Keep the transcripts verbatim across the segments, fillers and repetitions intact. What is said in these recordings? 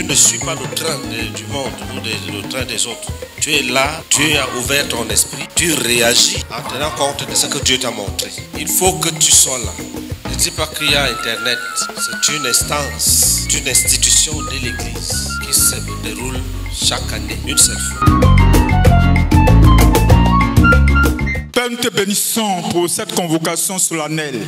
ne suis pas le train de, du monde ou de, le train des autres. Tu es là, tu as ouvert ton esprit, tu réagis en tenant compte de ce que Dieu t'a montré. Il faut que tu sois là. Ne dis pas qu'il y a Internet. C'est une instance, une institution de l'Église qui se déroule chaque année, une seule fois. Père, nous te bénissons pour cette convocation solennelle,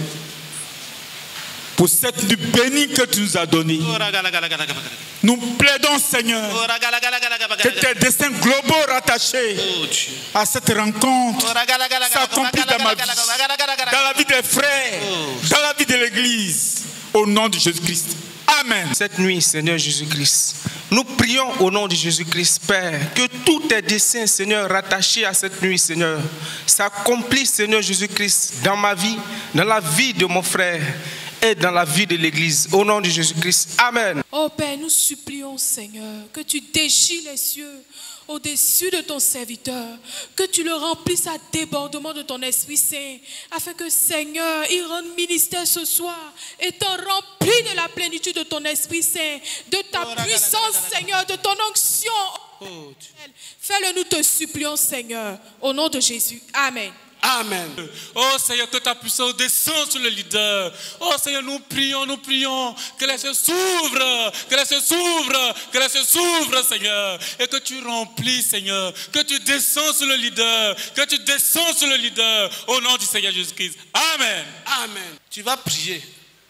pour cette nuit bénie que tu nous as donnée. Nous plaidons, Seigneur, que tes desseins globaux rattachés à cette rencontre s'accomplissent dans ma vie, dans la vie des frères, dans la vie de l'Église, au nom de Jésus-Christ. Amen. Cette nuit, Seigneur Jésus-Christ, nous prions au nom de Jésus-Christ, Père, que tous tes desseins, Seigneur, rattachés à cette nuit, Seigneur, s'accomplissent, Seigneur Jésus-Christ, dans ma vie, dans la vie de mon frère et dans la vie de l'Église. Au nom de Jésus-Christ. Amen. Oh Père, nous supplions, Seigneur, que tu déchires les cieux au-dessus de ton serviteur, que tu le remplisses à débordement de ton Esprit Saint, afin que, Seigneur, il rende ministère ce soir, étant rempli de la plénitude de ton Esprit Saint, de ta puissance, Seigneur, de ton onction. Oh, fais-le, nous te supplions, Seigneur, au nom de Jésus. Amen. Amen. Oh Seigneur, que ta puissance descende sur le leader. Oh Seigneur, nous prions, nous prions que les cieux s'ouvrent, que les cieux s'ouvrent, que les cieux s'ouvrent, Seigneur. Et que tu remplis, Seigneur, que tu descends sur le leader, que tu descends sur le leader, au nom du Seigneur Jésus-Christ. Amen. Amen. Tu vas prier.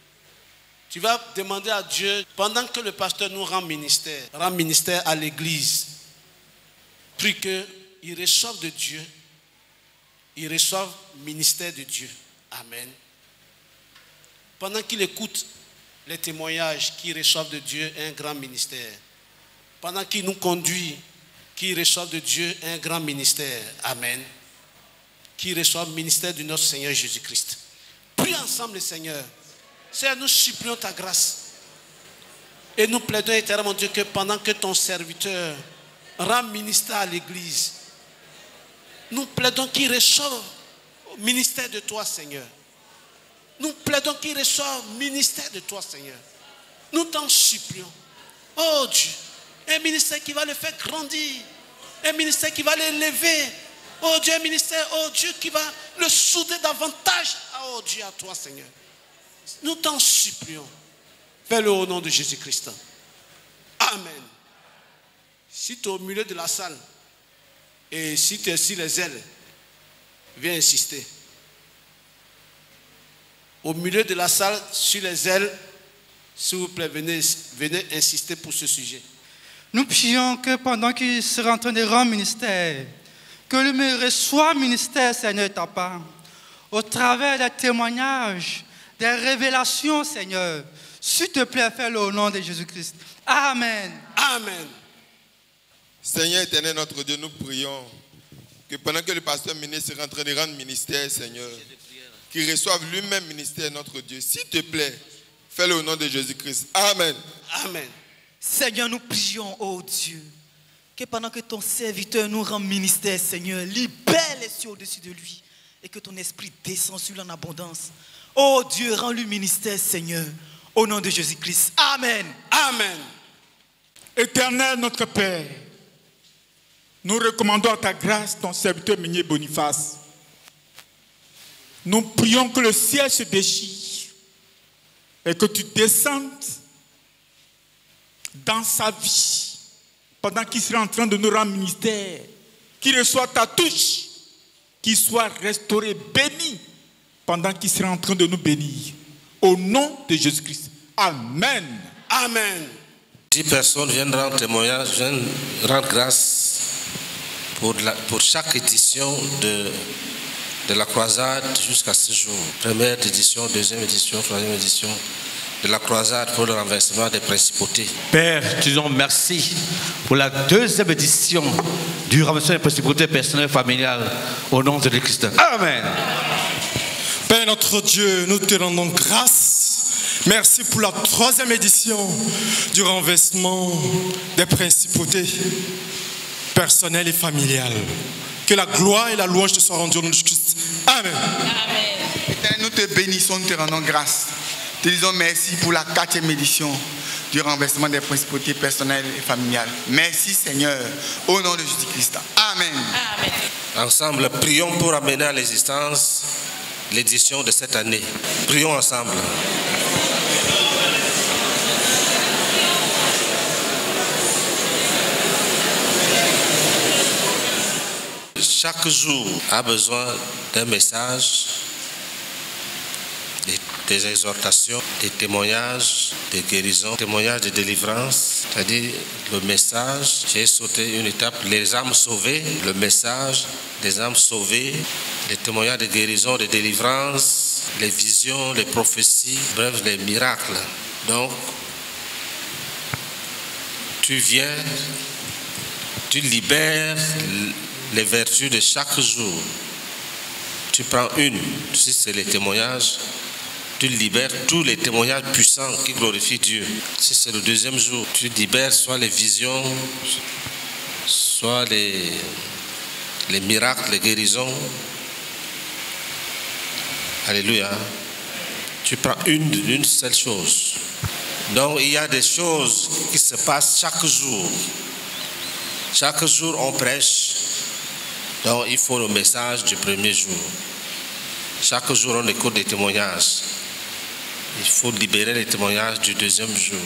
Tu vas demander à Dieu, pendant que le pasteur nous rend ministère, rend ministère à l'église, prie qu'il reçoive de Dieu. Ils reçoivent le ministère de Dieu. Amen. Pendant qu'ils écoutent les témoignages qu'ils reçoivent de Dieu, un grand ministère. Pendant qu'ils nous conduisent, qu'ils reçoivent de Dieu un grand ministère. Amen. Qu'ils reçoivent le ministère de notre Seigneur Jésus-Christ. Prie ensemble, le Seigneur. Seigneur, nous supplions ta grâce. Et nous plaidons éternellement, Dieu, que pendant que ton serviteur rend ministère à l'église, nous plaidons qu'il reçoive le ministère de toi, Seigneur. Nous plaidons qu'il reçoive le ministère de toi, Seigneur. Nous t'en supplions. Oh Dieu, un ministère qui va le faire grandir. Un ministère qui va l'élever. Oh Dieu, un ministère, oh Dieu, qui va le souder davantage. Oh Dieu, à toi, Seigneur. Nous t'en supplions. Fais-le au nom de Jésus-Christ. Amen. Si tu es au milieu de la salle, et si tu es sur les ailes, viens insister. Au milieu de la salle, sur les ailes, s'il vous plaît, venez, venez insister pour ce sujet. Nous prions que pendant qu'il sera en train de rendre ministère, que le reçoit ministère, Seigneur, ta part, au travers des témoignages, des révélations, Seigneur. S'il te plaît, fais-le au nom de Jésus-Christ. Amen. Amen. Seigneur éternel, notre Dieu, nous prions que pendant que le pasteur ministre est en train de rendre ministère, Seigneur, qu'il reçoive lui-même ministère, notre Dieu. S'il te plaît, fais-le au nom de Jésus-Christ. Amen. Amen. Seigneur, nous prions, oh Dieu, que pendant que ton serviteur nous rend ministère, Seigneur, libère les cieux au-dessus de lui et que ton esprit descend sur lui en abondance. Oh Dieu, rends-lui ministère, Seigneur, au nom de Jésus-Christ. Amen. Amen. Éternel, notre Père, nous recommandons à ta grâce ton serviteur Meunier Boniface. Nous prions que le ciel se déchire et que tu descendes dans sa vie pendant qu'il sera en train de nous rendre ministère, qu'il reçoive ta touche, qu'il soit restauré, béni pendant qu'il sera en train de nous bénir. Au nom de Jésus-Christ. Amen. Amen. Dix personnes viennent rendre témoignage, viennent rendre grâce pour, la, pour chaque édition de, de la croisade jusqu'à ce jour. Première édition, deuxième édition, troisième édition de la croisade pour le renversement des principautés. Père, te disons merci pour la deuxième édition du renversement des principautés personnelles et familiales au nom de Christ. Amen. Père notre Dieu, nous te rendons grâce. Merci pour la troisième édition du renversement des principautés personnelles et familiales. Que la gloire et la louange te soient rendues au nom de Christ. Amen. Amen. Éternel, nous te bénissons, nous te rendons grâce. Te disons merci pour la quatrième édition du renversement des principautés personnelles et familiales. Merci Seigneur, au nom de Jésus-Christ. Amen. Amen. Ensemble, prions pour amener à l'existence l'édition de cette année. Prions ensemble. Chaque jour a besoin d'un message, des, des exhortations, des témoignages, des guérisons, témoignages de délivrance, c'est-à-dire le message, j'ai sauté une étape, les âmes sauvées, le message des âmes sauvées, les témoignages de guérison, de délivrance, les visions, les prophéties, bref, les miracles. Donc, tu viens, tu libères les vertus de chaque jour. Tu prends une, si c'est les témoignages, tu libères tous les témoignages puissants qui glorifient Dieu. Si c'est le deuxième jour, tu libères soit les visions, soit les, les miracles, les guérisons. Alléluia. Tu prends une, une seule chose. Donc il y a des choses qui se passent chaque jour. Chaque jour on prêche. Donc il faut le message du premier jour. Chaque jour on écoute des témoignages. Il faut libérer les témoignages du deuxième jour.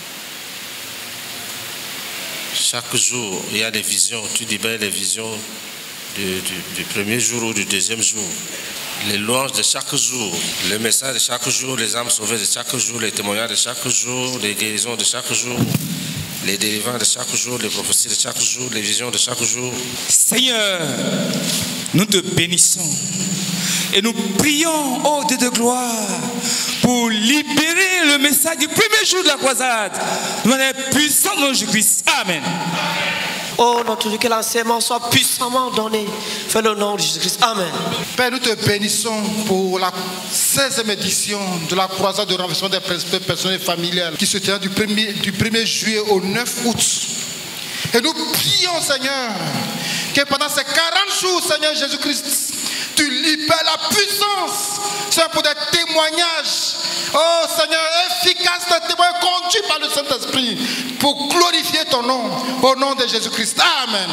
Chaque jour il y a des visions. Tu libères les visions du, du, du premier jour ou du deuxième jour. Les louanges de chaque jour, le message de chaque jour, les âmes sauvées de chaque jour, les témoignages de chaque jour, les guérisons de chaque jour, les délivrances de chaque jour, les prophéties de chaque jour, les visions de chaque jour. Seigneur, nous te bénissons et nous prions, ô Dieu de gloire, pour libérer le message du premier jour de la croisade de manière puissante dans Jésus-Christ. Amen. Oh notre Dieu, que l'enseignement soit puissamment donné. Fais le nom de Jésus-Christ. Amen. Père, nous te bénissons pour la seizième édition de la croisade de renversement des principautés personnelles et familiales qui se tient du premier, du premier juillet au neuf août. Et nous prions, Seigneur, que pendant ces quarante jours, Seigneur Jésus-Christ, tu libères la puissance, Seigneur, pour des témoignages, oh Seigneur, efficaces, des témoignages conduits par le Saint-Esprit, pour glorifier ton nom, au nom de Jésus-Christ. Amen.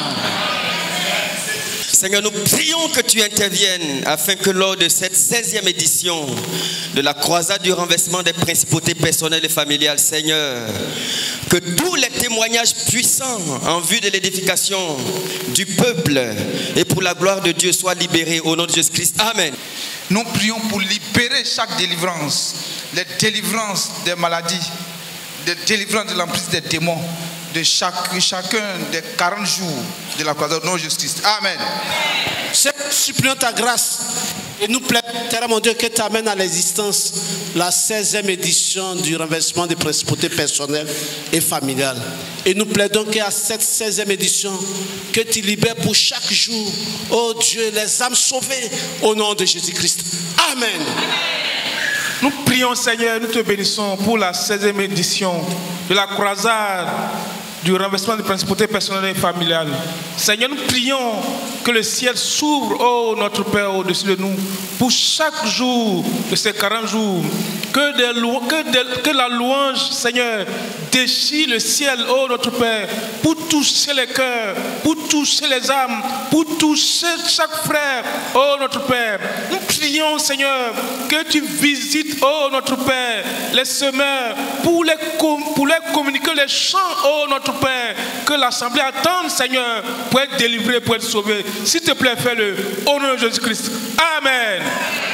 Seigneur, nous prions que tu interviennes afin que lors de cette seizième édition de la croisade du renversement des principautés personnelles et familiales, Seigneur, que tous les témoignages puissants en vue de l'édification du peuple et pour la gloire de Dieu soient libérés au nom de Jésus-Christ. Amen. Nous prions pour libérer chaque délivrance, les délivrances des maladies, les délivrances de l'emprise des démons, de chaque, chacun des quarante jours de la croisade au nom de Jésus-Christ. Amen. Seigneur, supplions ta grâce et nous plaidons, mon Dieu, que tu amènes à l'existence la seizième édition du renversement des principautés personnelles et familiales. Et nous plaidons qu'à cette seizième édition, que tu libères pour chaque jour, oh Dieu, les âmes sauvées au nom de Jésus-Christ. Amen. Nous prions, Seigneur, nous te bénissons pour la seizième édition de la croisade du renversement des principautés personnelles et familiales. Seigneur, nous prions que le ciel s'ouvre, oh notre Père, au-dessus de nous, pour chaque jour de ces quarante jours. Que, des lou- que, des, que la louange, Seigneur, déchire le ciel, oh notre Père, pour toucher les cœurs, pour toucher les âmes, pour toucher chaque frère, oh notre Père. Nous prions, Seigneur, que tu visites, oh notre Père, les semeurs, pour les, com- pour les communiquer les chants, oh notre Père, que l'assemblée attende, Seigneur, pour être délivrée, pour être sauvée. S'il te plaît, fais-le, au nom de Jésus-Christ. Amen.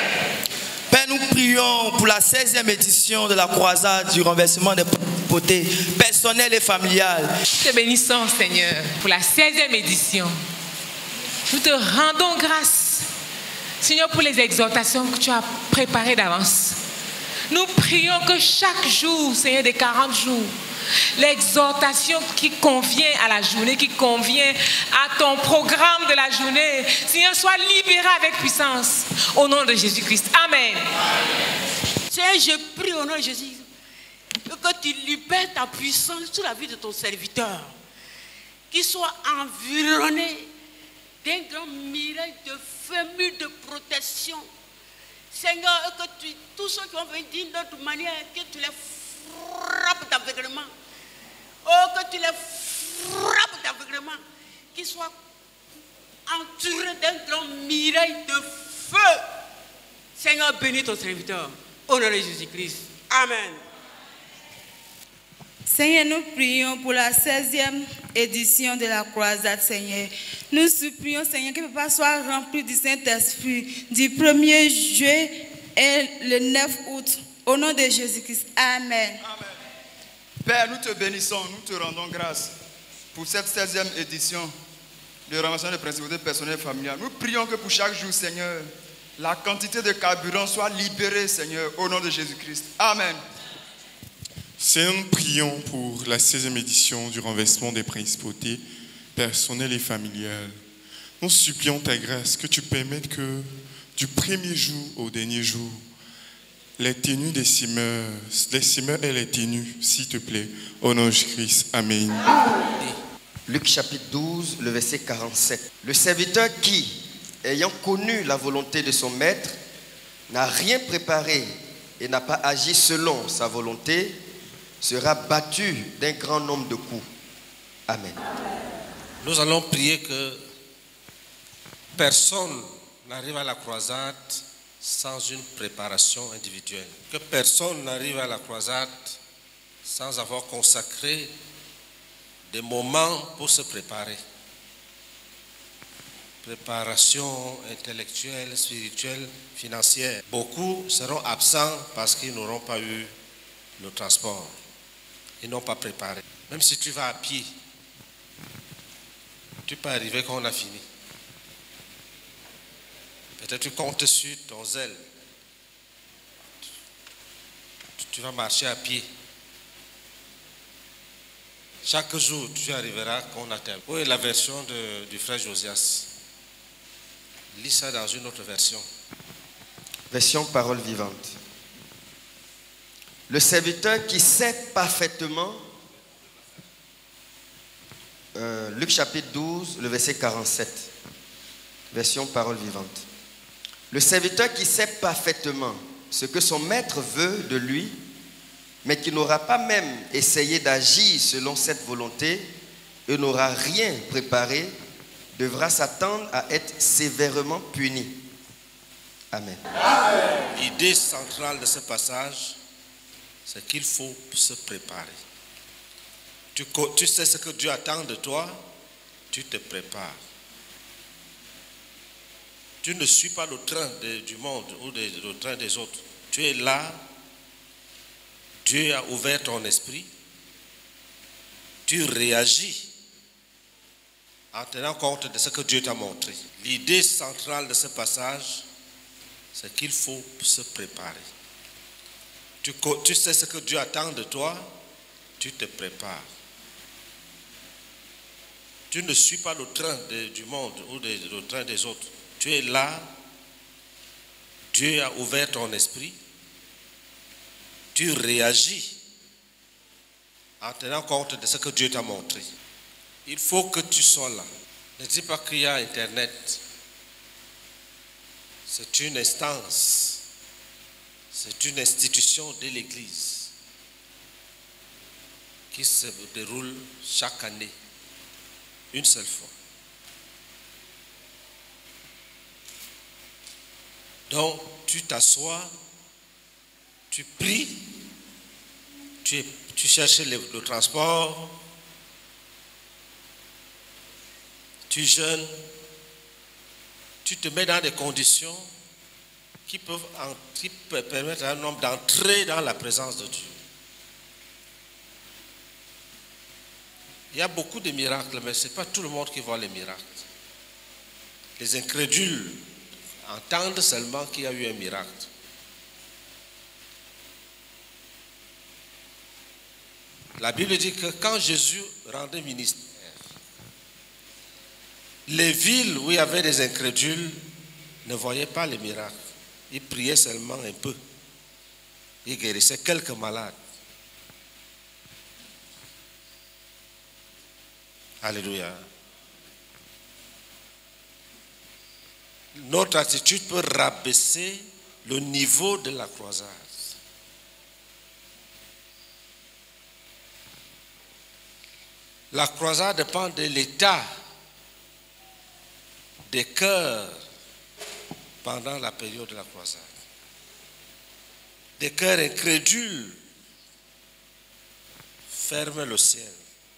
Père, nous prions pour la seizième édition de la croisade du renversement des principautés personnelles et familiales. Nous te bénissons, Seigneur, pour la seizième édition. Nous te rendons grâce, Seigneur, pour les exhortations que tu as préparées d'avance. Nous prions que chaque jour, Seigneur, des quarante jours, l'exhortation qui convient à la journée, qui convient à ton programme de la journée, Seigneur, soit libéré avec puissance au nom de Jésus-Christ. Amen. Seigneur, je prie au nom de Jésus que tu libères ta puissance sur la vie de ton serviteur, qu'il soit environné d'un grand miracle de famille de protection, Seigneur, que tu, tous ceux qui ont venus d'une autre manière, que tu les frappes d'aveuglement. Oh, que tu les frappes d'aveuglement. Qu'ils soient entourés d'un grand mirail de feu. Seigneur, bénis ton serviteur. Au nom de Jésus-Christ. Amen. Seigneur, nous prions pour la seizième édition de la croisade, Seigneur. Nous supplions, Seigneur, que Papa soit rempli du Saint-Esprit du premier juillet et le neuf août. Au nom de Jésus-Christ. Amen. Amen. Père, nous te bénissons, nous te rendons grâce pour cette seizième édition de renversement des principautés personnelles et familiales. Nous prions que pour chaque jour, Seigneur, la quantité de carburant soit libérée, Seigneur, au nom de Jésus-Christ. Amen. Seigneur, nous prions pour la seizième édition du renversement des principautés personnelles et familiales. Nous supplions ta grâce que tu permettes que du premier jour au dernier jour, les tenues des cimeurs, les cimeurs et les tenues, s'il te plaît, au nom de Jésus-Christ. Amen. Luc chapitre douze, le verset quarante-sept. Le serviteur qui, ayant connu la volonté de son maître, n'a rien préparé et n'a pas agi selon sa volonté, sera battu d'un grand nombre de coups. Amen. Nous allons prier que personne n'arrive à la croisade sans une préparation individuelle. Que personne n'arrive à la croisade sans avoir consacré des moments pour se préparer. Préparation intellectuelle, spirituelle, financière. Beaucoup seront absents parce qu'ils n'auront pas eu le transport. Ils n'ont pas préparé. Même si tu vas à pied, tu peux arriver quand on a fini. Peut-être tu comptes sur ton zèle. Tu vas marcher à pied. Chaque jour, tu arriveras quand on a terminé. Où est la version de, du frère Josias? Lis ça dans une autre version. Version parole vivante. Le serviteur qui sait parfaitement, euh, Luc chapitre douze, le verset quarante-sept, version parole vivante. Le serviteur qui sait parfaitement ce que son maître veut de lui, mais qui n'aura pas même essayé d'agir selon cette volonté et n'aura rien préparé, devra s'attendre à être sévèrement puni. Amen. L'idée centrale de ce passage, c'est qu'il faut se préparer. Tu, tu sais ce que Dieu attend de toi, tu te prépares. Tu ne suis pas le train de, du monde ou de, le train des autres. Tu es là, Dieu a ouvert ton esprit, tu réagis en tenant compte de ce que Dieu t'a montré. L'idée centrale de ce passage, c'est qu'il faut se préparer. Tu, tu sais ce que Dieu attend de toi, tu te prépares. Tu ne suis pas le train de, du monde ou de, le train des autres. Tu es là, Dieu a ouvert ton esprit, tu réagis en tenant compte de ce que Dieu t'a montré. Il faut que tu sois là. Ne dis pas qu'il y a Internet. C'est une instance, c'est une institution de l'Église qui se déroule chaque année, une seule fois. Donc, tu t'assois, tu pries, tu, tu cherches le, le transport, tu jeûnes, tu te mets dans des conditions qui peuvent, qui peuvent permettre à un homme d'entrer dans la présence de Dieu. Il y a beaucoup de miracles, mais ce n'est pas tout le monde qui voit les miracles. Les incrédules entendent seulement qu'il y a eu un miracle. La Bible dit que quand Jésus rendait ministère, les villes où il y avait des incrédules ne voyaient pas les miracles. Ils priaient seulement un peu. Ils guérissaient quelques malades. Alléluia. Notre attitude peut rabaisser le niveau de la croisade. La croisade dépend de l'état des cœurs pendant la période de la croisade. Des cœurs incrédules ferment le ciel.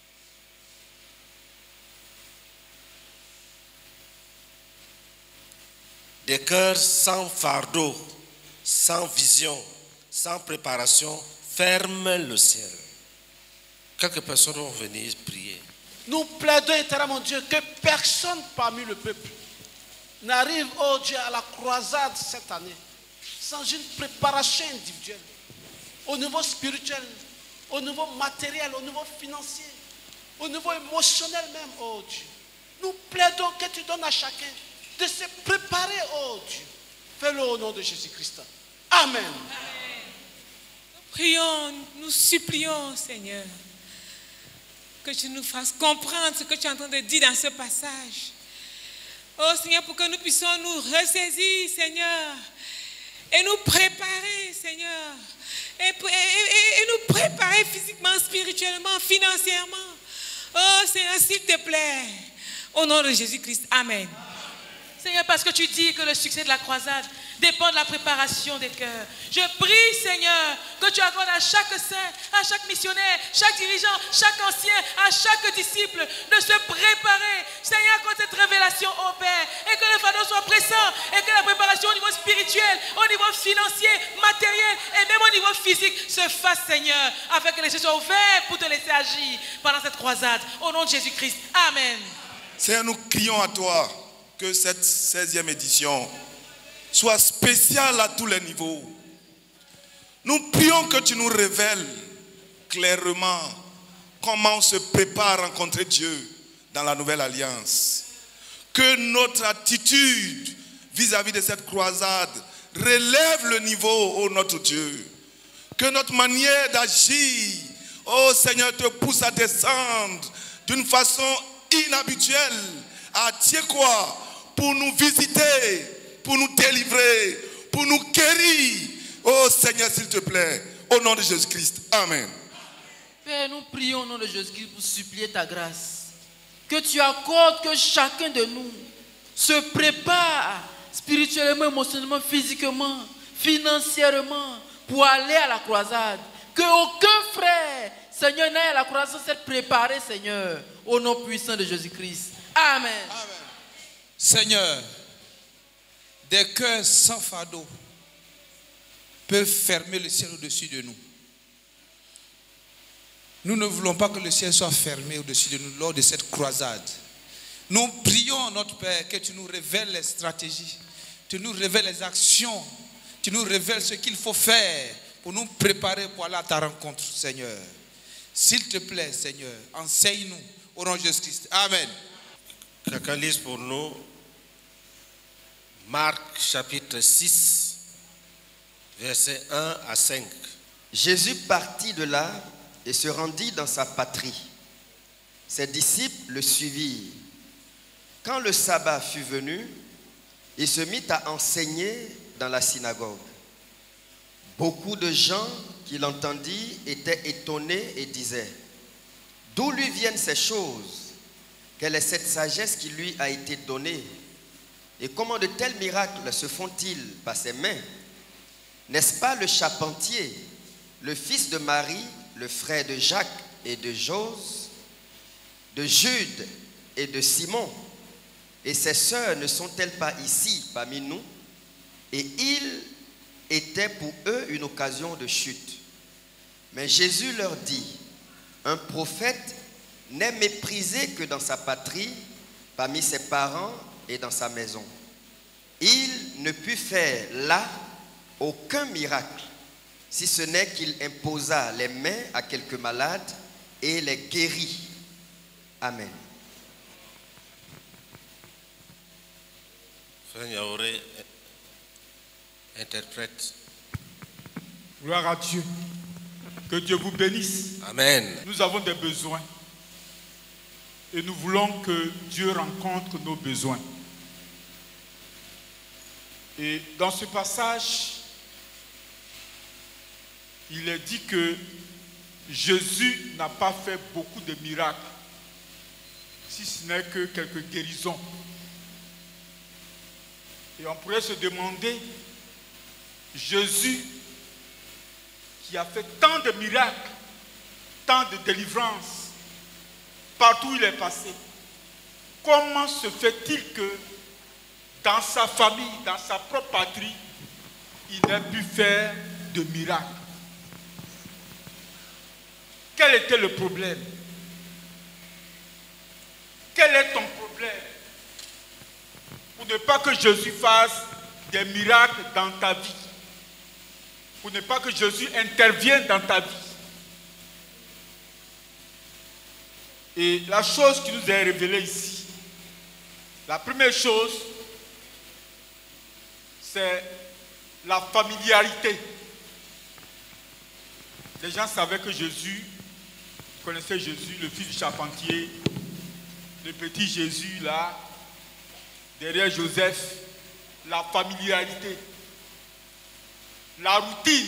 Des cœurs sans fardeau, sans vision, sans préparation, ferment le ciel. Quelques personnes vont venir prier. Nous plaidons éternellement, mon Dieu, que personne parmi le peuple n'arrive, oh Dieu, à la croisade cette année sans une préparation individuelle, au niveau spirituel, au niveau matériel, au niveau financier, au niveau émotionnel même, oh Dieu. Nous plaidons que tu donnes à chacun de se préparer, oh Dieu. Fais-le au nom de Jésus-Christ. Amen. Amen. Nous prions, nous supplions, Seigneur, que tu nous fasses comprendre ce que tu es en train de dire dans ce passage. Oh Seigneur, pour que nous puissions nous ressaisir, Seigneur, et nous préparer, Seigneur, et, et, et, et nous préparer physiquement, spirituellement, financièrement. Oh Seigneur, s'il te plaît, au nom de Jésus-Christ. Amen. Seigneur, parce que tu dis que le succès de la croisade dépend de la préparation des cœurs. Je prie, Seigneur, que tu accordes à chaque saint, à chaque missionnaire, chaque dirigeant, chaque ancien, à chaque disciple de se préparer. Seigneur, quand cette révélation opère et que le fardeau soit pressant et que la préparation au niveau spirituel, au niveau financier, matériel et même au niveau physique se fasse, Seigneur, afin que les yeux soient ouverts pour te laisser agir pendant cette croisade. Au nom de Jésus-Christ. Amen. Seigneur, nous crions à toi que cette seizième édition soit spéciale à tous les niveaux. Nous prions que tu nous révèles clairement comment on se prépare à rencontrer Dieu dans la nouvelle alliance. Que notre attitude vis-à-vis de cette croisade relève le niveau, ô notre Dieu. Que notre manière d'agir, ô Seigneur, te pousse à descendre d'une façon inhabituelle à Tiekwa, pour nous visiter, pour nous délivrer, pour nous guérir. Oh Seigneur, s'il te plaît, au nom de Jésus-Christ. Amen. Père, nous prions au nom de Jésus-Christ pour supplier ta grâce. Que tu accordes que chacun de nous se prépare spirituellement, émotionnellement, physiquement, financièrement pour aller à la croisade. Que aucun frère, Seigneur, n'aille à la croisade sans s'être préparé, Seigneur, au nom puissant de Jésus-Christ. Amen. Amen. Seigneur, des cœurs sans fardeau peuvent fermer le ciel au-dessus de nous. Nous ne voulons pas que le ciel soit fermé au-dessus de nous lors de cette croisade. Nous prions, notre Père, que tu nous révèles les stratégies, tu nous révèles les actions, tu nous révèles ce qu'il faut faire pour nous préparer pour aller à ta rencontre, Seigneur. S'il te plaît, Seigneur, enseigne-nous au nom de Jésus-Christ. Amen. Quelqu'un lise pour nous Marc chapitre six, versets un à cinq. Jésus partit de là et se rendit dans sa patrie. Ses disciples le suivirent. Quand le sabbat fut venu, il se mit à enseigner dans la synagogue. Beaucoup de gens qui l'entendirent étaient étonnés et disaient: d'où lui viennent ces choses? Quelle est cette sagesse qui lui a été donnée? Et comment de tels miracles se font-ils par ses mains? N'est-ce pas le charpentier, le fils de Marie, le frère de Jacques et de Jose, de Jude et de Simon? Et ses sœurs ne sont-elles pas ici parmi nous? Et il était pour eux une occasion de chute. Mais Jésus leur dit: un prophète n'est méprisé que dans sa patrie, parmi ses parents et dans sa maison. Il ne put faire là aucun miracle, si ce n'est qu'il imposa les mains à quelques malades et les guérit. Amen. Frère Yaoré, interprète. Gloire à Dieu. Que Dieu vous bénisse. Amen. Nous avons des besoins. Et nous voulons que Dieu rencontre nos besoins. Et dans ce passage, il est dit que Jésus n'a pas fait beaucoup de miracles, si ce n'est que quelques guérisons. Et on pourrait se demander, Jésus qui a fait tant de miracles, tant de délivrances, partout où il est passé, comment se fait-il que dans sa famille, dans sa propre patrie, il n'a pu faire de miracles? Quel était le problème? Quel est ton problème? Pour ne pas que Jésus fasse des miracles dans ta vie. Pour ne pas que Jésus intervienne dans ta vie. Et la chose qui nous est révélée ici, la première chose, c'est la familiarité. Les gens savaient que Jésus, connaissaient Jésus, le fils du charpentier, le petit Jésus là, derrière Joseph, la familiarité, la routine.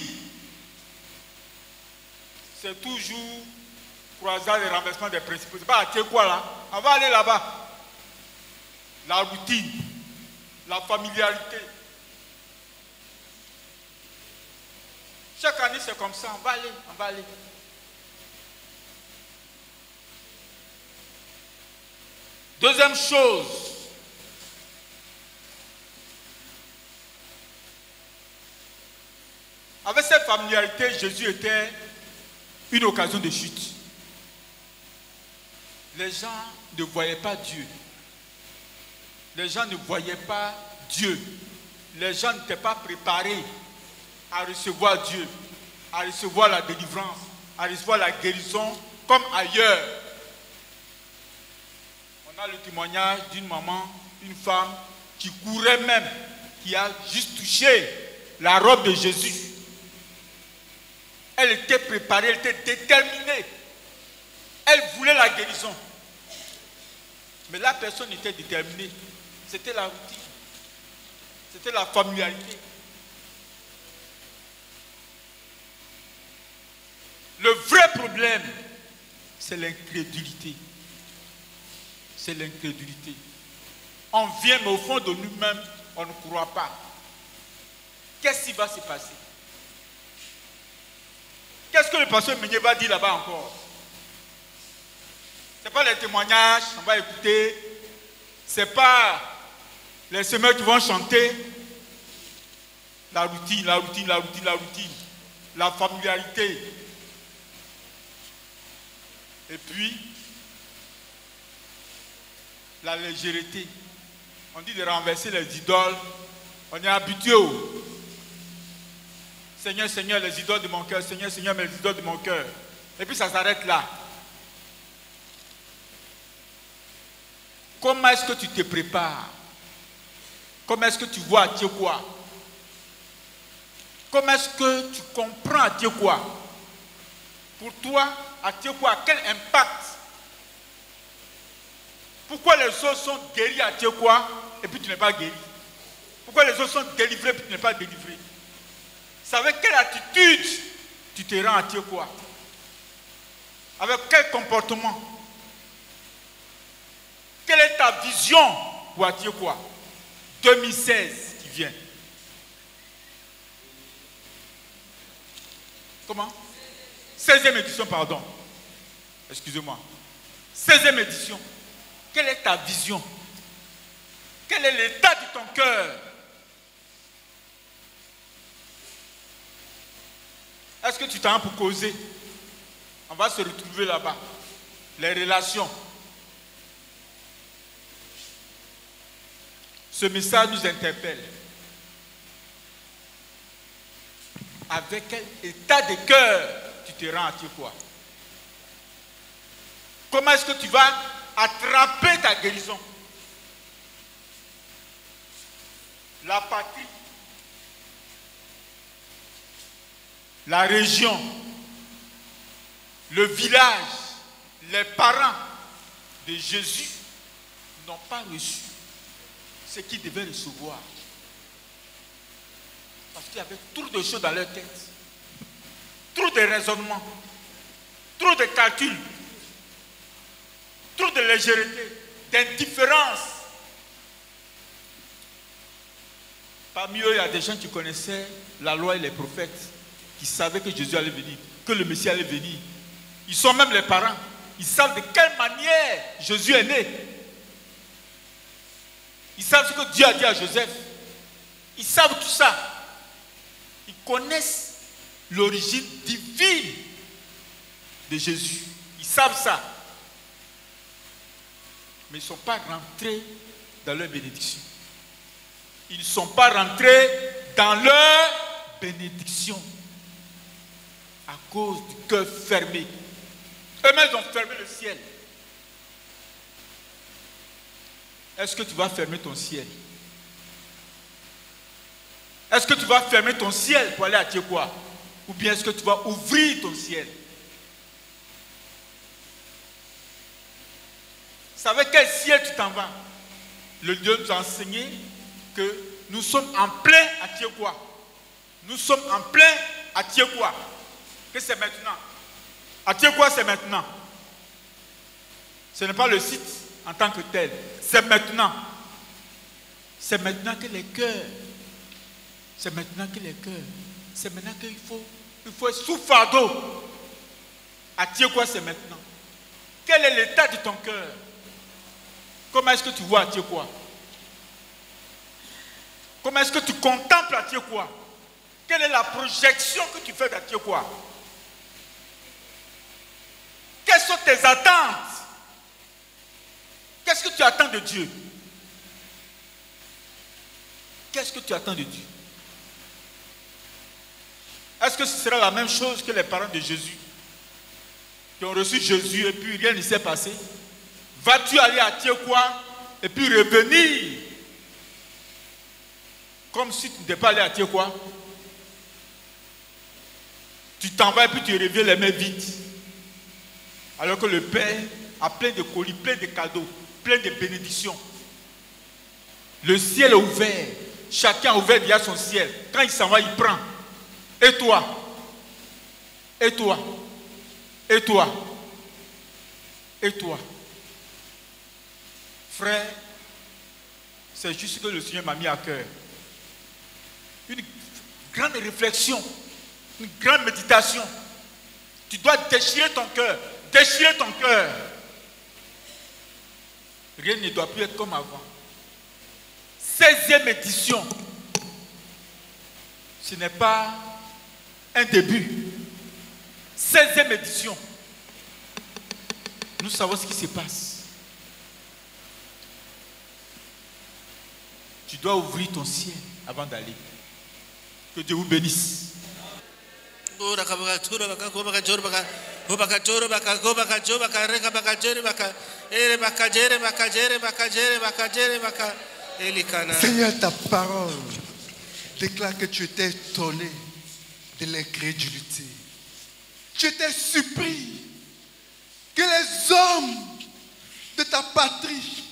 C'est toujours croisade et renversement des principaux. C'est pas à tirer quoi là? On va aller là-bas. La routine, la familiarité. Chaque année c'est comme ça, on va aller, on va aller. Deuxième chose, avec cette familiarité, Jésus était une occasion de chute. Les gens ne voyaient pas Dieu. Les gens ne voyaient pas Dieu. Les gens n'étaient pas préparés à recevoir Dieu, à recevoir la délivrance, à recevoir la guérison comme ailleurs. On a le témoignage d'une maman, une femme qui courait même, qui a juste touché la robe de Jésus. Elle était préparée, elle était déterminée. Elle voulait la guérison. Mais la personne était déterminée. C'était la routine. C'était la familiarité. Le vrai problème, c'est l'incrédulité. C'est l'incrédulité. On vient, mais au fond de nous-mêmes, on ne croit pas. Qu'est-ce qui va se passer? Qu'est-ce que le pasteur Meunier va dire là-bas encore? Ce n'est pas les témoignages, on va écouter. Ce n'est pas les semeurs qui vont chanter. La routine, la routine, la routine, la routine. La familiarité. Et puis, la légèreté. On dit de renverser les idoles. On est habitué au Seigneur, Seigneur, les idoles de mon cœur. Seigneur, Seigneur, les idoles de mon cœur. Et puis ça s'arrête là. Comment est-ce que tu te prépares? Comment est-ce que tu vois à Dieu quoi? Comment est-ce que tu comprends à Dieu quoi? Pour toi, à Dieu quoi? Quel impact? Pourquoi les autres sont guéris à Dieu quoi? Et puis tu n'es pas guéri? Pourquoi les autres sont délivrés et puis tu n'es pas délivré? C'est avec quelle attitude tu te rends à Dieu quoi? Avec quel comportement? Quelle est ta vision pour Dieu quoi? deux mille seize qui vient. Comment? seizième édition, pardon. Excusez-moi. seizième édition. Quelle est ta vision? Quel est l'état de ton cœur? Est-ce que tu t'en as pour causer? On va se retrouver là-bas. Les relations. Ce message nous interpelle. Avec quel état de cœur tu te rends à Dieu quoi? Comment est-ce que tu vas attraper ta guérison? La patrie, la région, le village, les parents de Jésus n'ont pas reçu ce qu'ils devaient recevoir. Parce qu'il y avait trop de choses dans leur tête. trop de raisonnement, trop de calcul, trop de légèreté, d'indifférence. Parmi eux, il y a des gens qui connaissaient la loi et les prophètes, qui savaient que Jésus allait venir, que le Messie allait venir. Ils sont même les parents. Ils savent de quelle manière Jésus est né. Ils savent ce que Dieu a dit à Joseph. Ils savent tout ça. Ils connaissent l'origine divine de Jésus. Ils savent ça. Mais ils ne sont pas rentrés dans leur bénédiction. Ils ne sont pas rentrés dans leur bénédiction à cause du cœur fermé. Eux-mêmes ont fermé le ciel. Est-ce que tu vas fermer ton ciel? Est-ce que tu vas fermer ton ciel pour aller à Tiekwa? Ou bien est-ce que tu vas ouvrir ton ciel? Vous savez quel ciel tu t'en vas? Le Dieu nous a enseigné que nous sommes en plein à Tiekwa. Nous sommes en plein à Tiekwa. Que c'est maintenant. À Tiekwa, c'est maintenant. Ce n'est pas le site en tant que tel. C'est maintenant. C'est maintenant que les cœurs. C'est maintenant que les cœurs. C'est maintenant qu'il faut, il faut être sous fardeau. À Tiekwa, c'est maintenant. Quel est l'état de ton cœur? Comment est-ce que tu vois à Tiekwa? Comment est-ce que tu contemples à Tiekwa? Quelle est la projection que tu fais d'à Tiekwa? Quelles sont tes attentes? Qu'est-ce que tu attends de Dieu? Qu'est-ce que tu attends de Dieu? Est-ce que ce sera la même chose que les parents de Jésus qui ont reçu Jésus et puis rien ne s'est passé? Vas-tu aller à Tiekwa et puis revenir comme si tu n'étais pas allé à Tiekwa? Tu t'en vas et puis tu reviens les mains vides. Alors que le Père a plein de colis, plein de cadeaux, plein de bénédictions. Le ciel est ouvert. Chacun a ouvert déjà son ciel. Quand il s'en va, il prend. Et toi? Et toi? Et toi? Et toi? Frère, c'est juste ce que le Seigneur m'a mis à cœur. Une grande réflexion, une grande méditation. Tu dois déchirer ton cœur. Déchirer ton cœur. Rien ne doit plus être comme avant. seizième édition. Ce n'est pas un début. seizième édition. Nous savons ce qui se passe. Tu dois ouvrir ton ciel avant d'aller. Que Dieu vous bénisse. Seigneur, ta parole déclare que tu étais étonné de l'incrédulité. Tu étais surpris que les hommes de ta patrie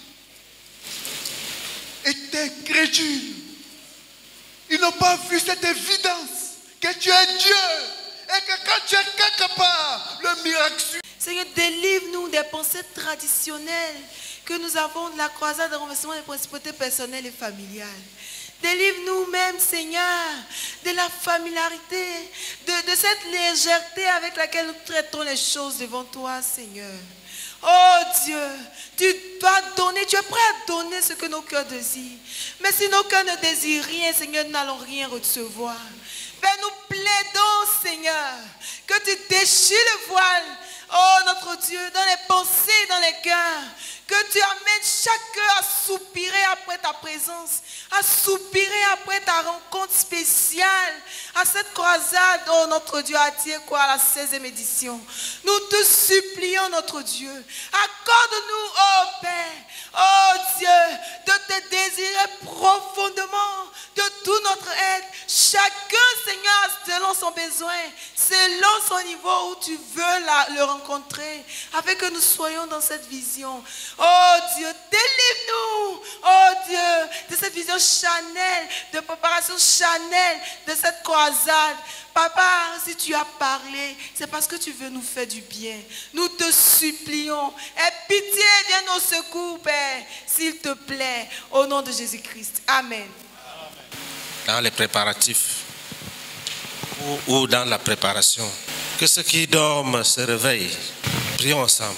étaient crédules. Ils n'ont pas vu cette évidence que tu es Dieu et que quand tu es quelque part, le miracle suit. Seigneur, délivre-nous des pensées traditionnelles que nous avons de la croisade de renversement des principautés personnelles et familiales. Délivre-nous même, Seigneur, de la familiarité, de, de cette légèreté avec laquelle nous traitons les choses devant toi, Seigneur. Oh Dieu, tu dois donner, tu es prêt à donner ce que nos cœurs désirent. Mais si nos cœurs ne désirent rien, Seigneur, nous n'allons rien recevoir. Père, nous plaidons, Seigneur, que tu déchires le voile, oh notre Dieu, dans les pensées, dans les cœurs. Que tu amènes chaque cœur à soupirer après ta présence, à soupirer après ta rencontre spéciale, à cette croisade, oh notre Dieu, à Tiekwa, à la seizième édition. Nous te supplions, notre Dieu, accorde-nous, oh Père, oh Dieu, de te désirer profondément, de tout notre aide, chacun, Seigneur, selon son besoin, selon son niveau où tu veux la, le rencontrer, afin que nous soyons dans cette vision. Oh Dieu, délivre-nous. Oh Dieu, de cette vision charnelle, de préparation charnelle de cette croisade. Papa, si tu as parlé, c'est parce que tu veux nous faire du bien. Nous te supplions. Aie pitié, viens au secours, Père, s'il te plaît, au nom de Jésus-Christ. Amen. Dans les préparatifs ou, ou dans la préparation, que ceux qui dorment se réveillent. Prions ensemble.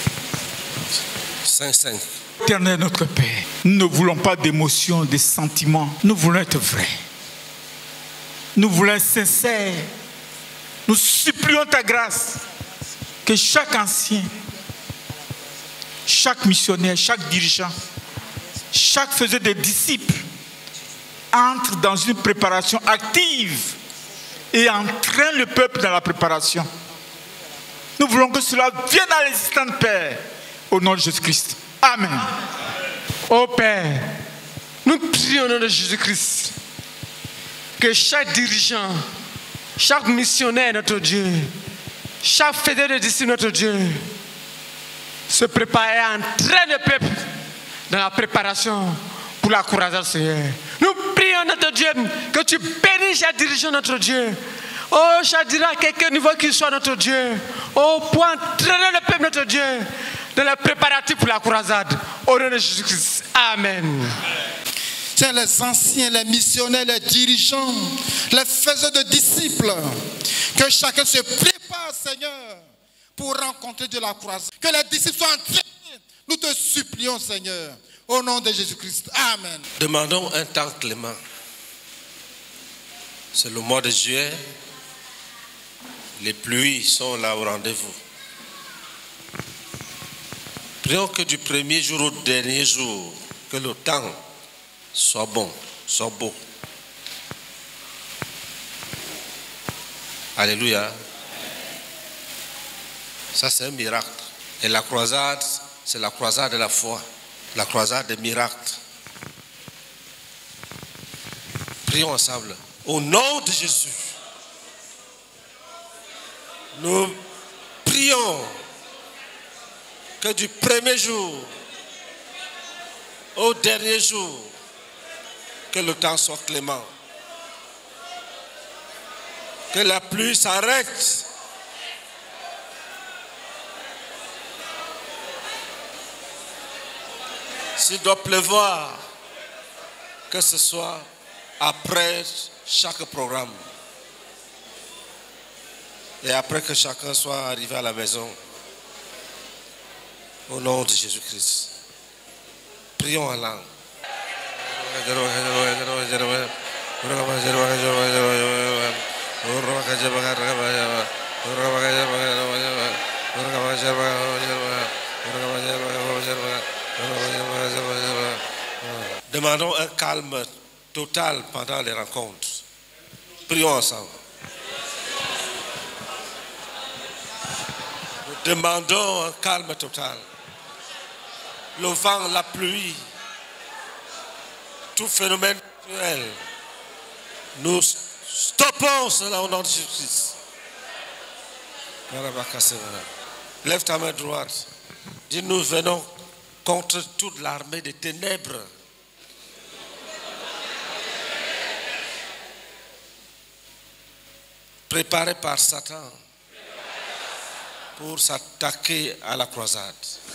cinq cinq. Éternel notre Père, nous ne voulons pas d'émotions, de sentiments. Nous voulons être vrais. Nous voulons être sincères. Nous supplions ta grâce que chaque ancien, chaque missionnaire, chaque dirigeant, chaque faiseur de disciples entre dans une préparation active et entraîne le peuple dans la préparation. Nous voulons que cela vienne à l'existence, Père, au nom de Jésus-Christ. Amen. Ô Père, nous prions au nom de Jésus-Christ que chaque dirigeant, chaque missionnaire, notre Dieu, chaque fédéral de disciples, notre Dieu, se prépare et entraîne le peuple dans la préparation pour la croisade, Seigneur. Nous prions, notre Dieu, que tu bénisses chaque dirigeant, notre Dieu. Oh, chaque dirigeant, à quelque niveau qu'il soit, notre Dieu. Oh, pour entraîner le peuple, notre Dieu, dans les préparatifs pour la croisade. Au nom de Jésus-Christ. Amen. Tiens, les anciens, les missionnaires, les dirigeants, les faiseurs de disciples, que chacun se prépare, Seigneur, pour rencontrer de la croisade. Que les disciples soient entraînés. Nous te supplions, Seigneur, au nom de Jésus-Christ. Amen. Demandons un temps clément. C'est le mois de juillet. Les pluies sont là au rendez-vous. Prions que du premier jour au dernier jour, que le temps soit bon, soit beau. Alléluia. Ça, c'est un miracle. Et la croisade, c'est la croisade de la foi. La croisade des miracles. Prions ensemble. Au nom de Jésus, nous prions que du premier jour au dernier jour, que le temps soit clément. Que la pluie s'arrête. S'il doit pleuvoir, que ce soit après chaque programme. Et après que chacun soit arrivé à la maison. Au nom de Jésus-Christ. Prions en langue. Demandons un calme total pendant les rencontres. Prions ensemble. Nous demandons un calme total. Le vent, la pluie, tout phénomène naturel. Nous stoppons cela au nom de Jésus-Christ. Lève ta main droite. Dis, nous venons contre toute l'armée des ténèbres. Préparée par Satan pour s'attaquer à la croisade.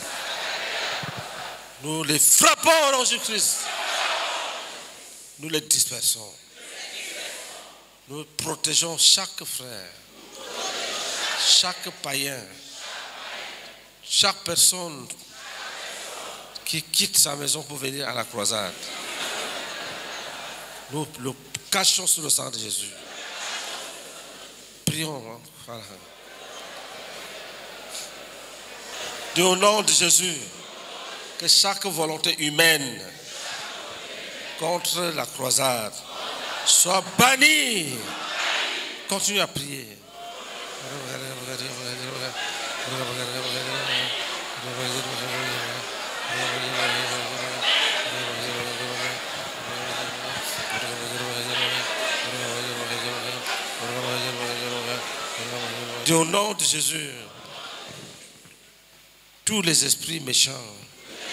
Nous les frappons au nom de Jésus-Christ. Nous les dispersons. Nous protégeons chaque frère, chaque païen, chaque personne qui quitte sa maison pour venir à la croisade. Nous le cachons sous le sang de Jésus. Prions. Hein? Voilà. Et au nom de Jésus, que chaque volonté humaine contre la croisade soit bannie. Continue à prier. Et au nom de Jésus, tous les esprits méchants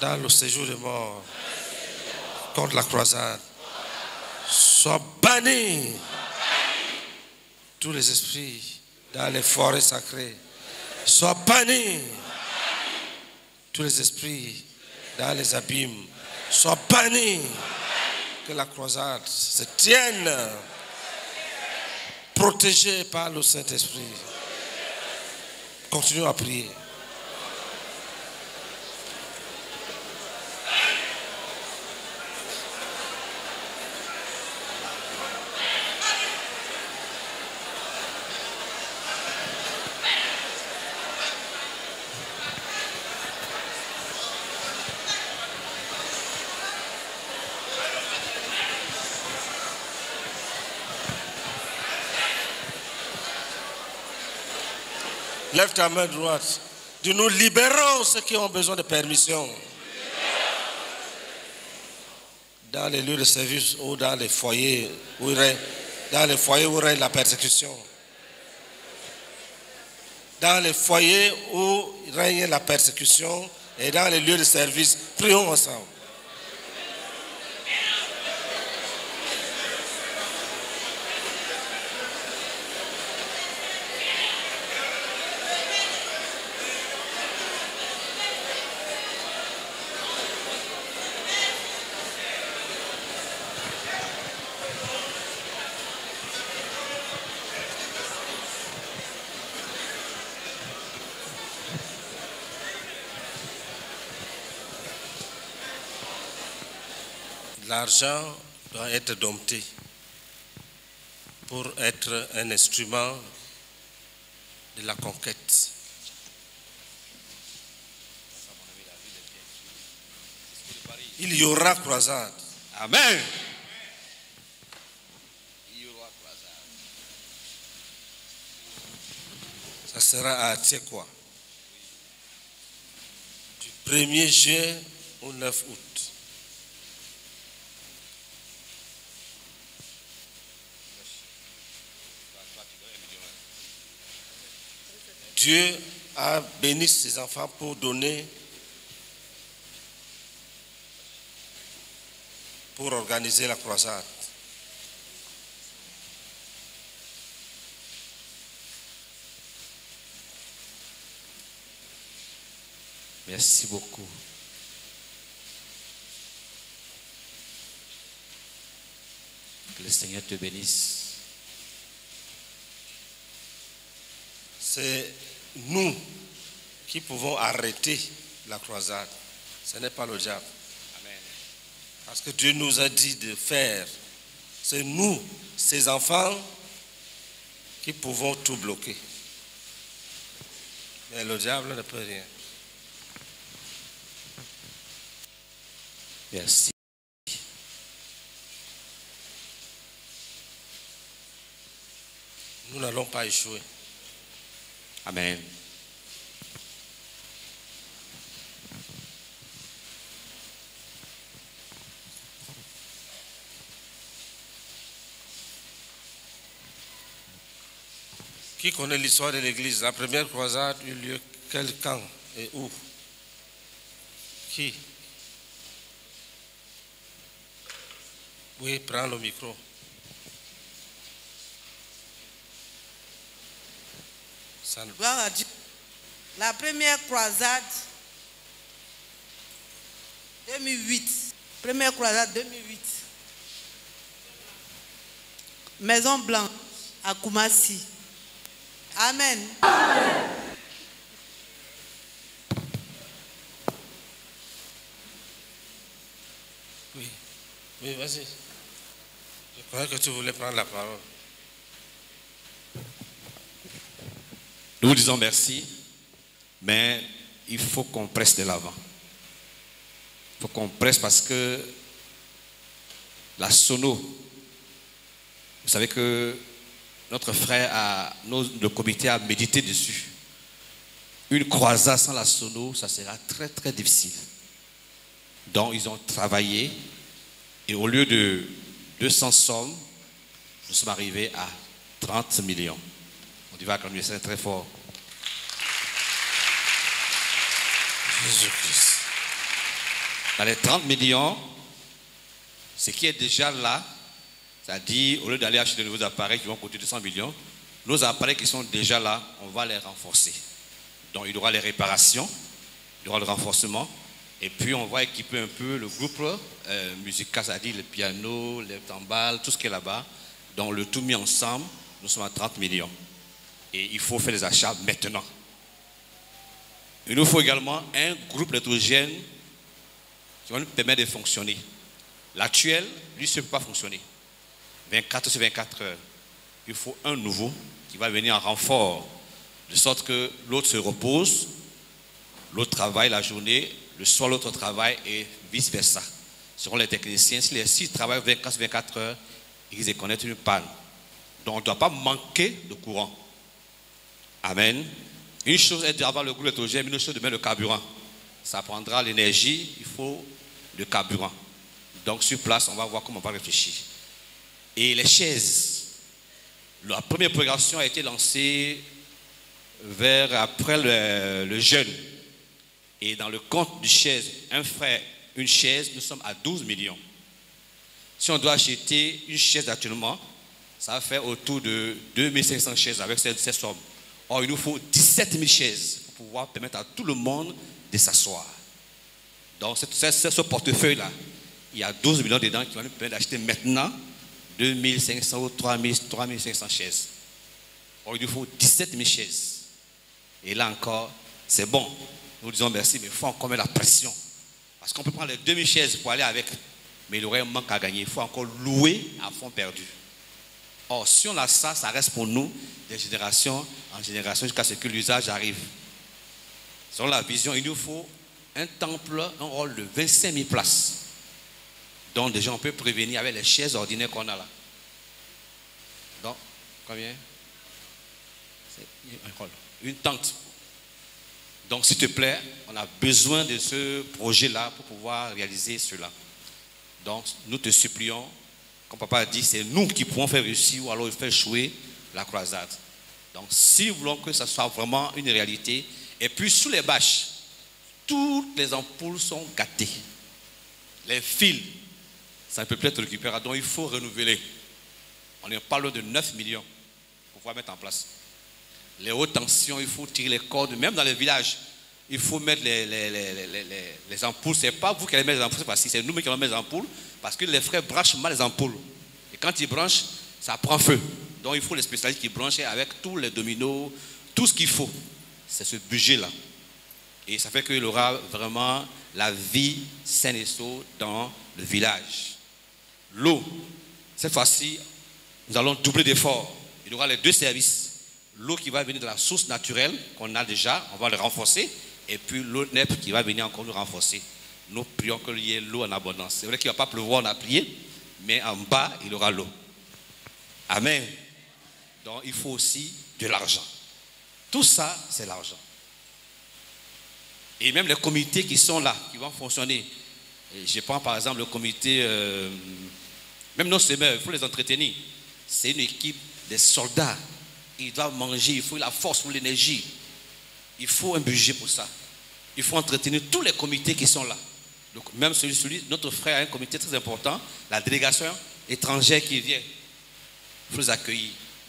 dans le séjour de mort, contre la croisade, soient bannis tous les esprits dans les forêts sacrées, soient bannis tous les esprits dans les abîmes, soient bannis, que la croisade se tienne protégée par le Saint-Esprit. Continuons à prier. Lève ta main droite. Dis, nous libérons ceux qui ont besoin de permission. Dans les lieux de service ou dans les foyers où il règne, dans les foyers où règne la persécution. Dans les foyers où règne la persécution et dans les lieux de service, prions ensemble. L'argent doit être dompté pour être un instrument de la conquête. Il y aura croisade. Amen. Ça sera à Tsekwa. Du premier juin au neuf août. Dieu a béni ses enfants pour donner, pour organiser la croisade. Merci beaucoup. Que le Seigneur te bénisse. C'est nous qui pouvons arrêter la croisade. Ce n'est pas le diable. Amen. Parce que Dieu nous a dit de faire. C'est nous, ses enfants, qui pouvons tout bloquer. Mais le diable ne peut rien. Merci. Nous n'allons pas échouer. Amen. Qui connaît l'histoire de l'Église? La première croisade eut lieu quel quand et où? Qui? Oui, prends le micro. Gloire à Dieu. La première croisade deux mille huit. Première croisade deux mille huit. Maison Blanche à Koumassi. Amen. Amen. Oui, oui, vas-y. Je croyais que tu voulais prendre la parole. Nous vous disons merci, mais il faut qu'on presse de l'avant. Il faut qu'on presse parce que la sono, vous savez que notre frère, a, le comité a médité dessus. Une croisade sans la sono, ça sera très très difficile. Donc ils ont travaillé et au lieu de deux cents sommes, nous sommes arrivés à trente millions. On va acclamer ça très fort. Jésus-Christ. Dans les trente millions, ce qui est déjà là, c'est-à-dire, au lieu d'aller acheter de nouveaux appareils qui vont coûter deux cents millions, nos appareils qui sont déjà là, on va les renforcer. Donc, il y aura les réparations, il y aura le renforcement, et puis on va équiper un peu le groupe euh, musical, c'est-à-dire le piano, les timbales, tout ce qui est là-bas. Donc, le tout mis ensemble, nous sommes à trente millions. Et il faut faire les achats maintenant. Il nous faut également un groupe électrogène qui va nous permettre de fonctionner. L'actuel, lui, ne peut pas fonctionner. vingt-quatre sur vingt-quatre heures. Il faut un nouveau qui va venir en renfort, de sorte que l'autre se repose, l'autre travaille la journée, le soir l'autre travaille et vice-versa. Selon les techniciens, si les six travaillent vingt-quatre sur vingt-quatre heures, ils connaissent une panne. Donc on ne doit pas manquer de courant. Amen. Une chose est d'avoir le groupe électrogène, une chose de mettre le carburant. Ça prendra l'énergie, il faut le carburant. Donc sur place, on va voir comment on va réfléchir. Et les chaises, la première progression a été lancée vers après le, le jeûne. Et dans le compte du chaise, un frère, une chaise, nous sommes à douze millions. Si on doit acheter une chaise actuellement, ça va faire autour de deux mille cinq cents chaises avec ces, ces sommes. Or, il nous faut dix-sept mille chaises pour pouvoir permettre à tout le monde de s'asseoir. Donc, c'est ce portefeuille-là, il y a douze millions dedans qui vont nous permettre d'acheter maintenant deux mille cinq cents ou trois mille cinq cents chaises. Or, il nous faut dix-sept mille chaises. Et là encore, c'est bon. Nous disons merci, mais il faut encore mettre la pression. Parce qu'on peut prendre les deux mille chaises pour aller avec, mais il y aurait un manque à gagner. Il faut encore louer à fond perdu. Or, si on a ça, ça reste pour nous de génération en génération jusqu'à ce que l'usage arrive. Selon la vision, il nous faut un temple, un rôle de vingt-cinq mille places. Donc déjà on peut prévenir avec les chaises ordinaires qu'on a là. Donc, combien? C'est un rôle. Une tente. Donc s'il te plaît, on a besoin de ce projet-là pour pouvoir réaliser cela. Donc nous te supplions, comme papa a dit, c'est nous qui pouvons faire réussir ou alors faire échouer la croisade. Donc si nous voulons que ça soit vraiment une réalité, et puis sous les bâches, toutes les ampoules sont gâtées. Les fils, ça ne peut plus être récupéré, donc il faut renouveler. On est pas loin de neuf millions pour pouvoir mettre en place. Les hautes tensions, il faut tirer les cordes, même dans les villages, il faut mettre les, les, les, les, les, les ampoules. Ce n'est pas vous qui allez mettre les ampoules, c'est nous qui allons mettre les ampoules, parce que les frères branchent mal les ampoules. Et quand ils branchent, ça prend feu. Donc il faut les spécialistes qui branchent avec tous les dominos, tout ce qu'il faut. C'est ce budget-là. Et ça fait qu'il y aura vraiment la vie saine et sauve dans le village. L'eau, cette fois-ci, nous allons doubler d'efforts. Il y aura les deux services. L'eau qui va venir de la source naturelle, qu'on a déjà, on va le renforcer. Et puis l'eau N E P qui va venir encore nous renforcer. Nous prions qu'il y ait l'eau en abondance. C'est vrai qu'il ne va pas pleuvoir, on a prié, mais en bas, il y aura l'eau. Amen. Donc il faut aussi de l'argent. Tout ça, c'est l'argent. Et même les comités qui sont là, qui vont fonctionner. Et je prends par exemple le comité, euh, même nos semeurs, il faut les entretenir. C'est une équipe de soldats. Ils doivent manger, il faut la force, il faut l'énergie. Il faut un budget pour ça. Il faut entretenir tous les comités qui sont là. Donc, même celui, celui, notre frère a un comité très important, la délégation étrangère qui vient. Il faut les accueillir.